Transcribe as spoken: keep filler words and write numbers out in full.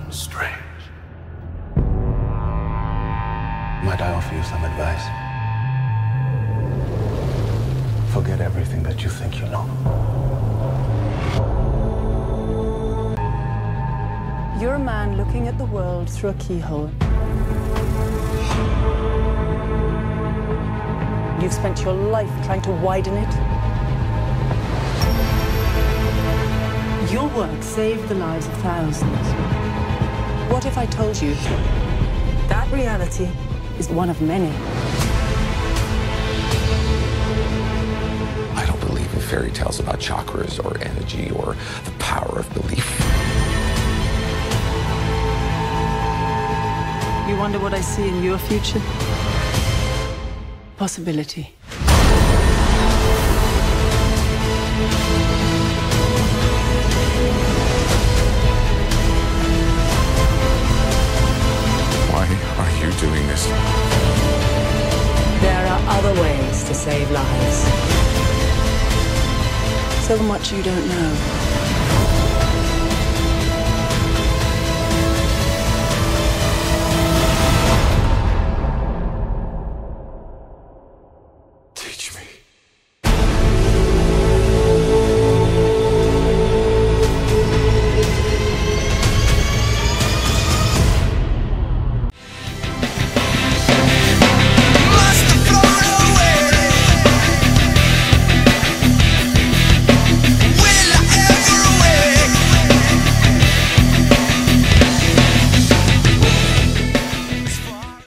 strange. Might I offer you some advice? Forget everything that you think you know. You're a man looking at the world through a keyhole. You've spent your life trying to widen it. Your work saved the lives of thousands. What if I told you that reality is one of many? I don't believe in fairy tales about chakras or energy or the power of belief. You wonder what I see in your future? Possibility. Why are you doing this? There are other ways to save lives. So much you don't know.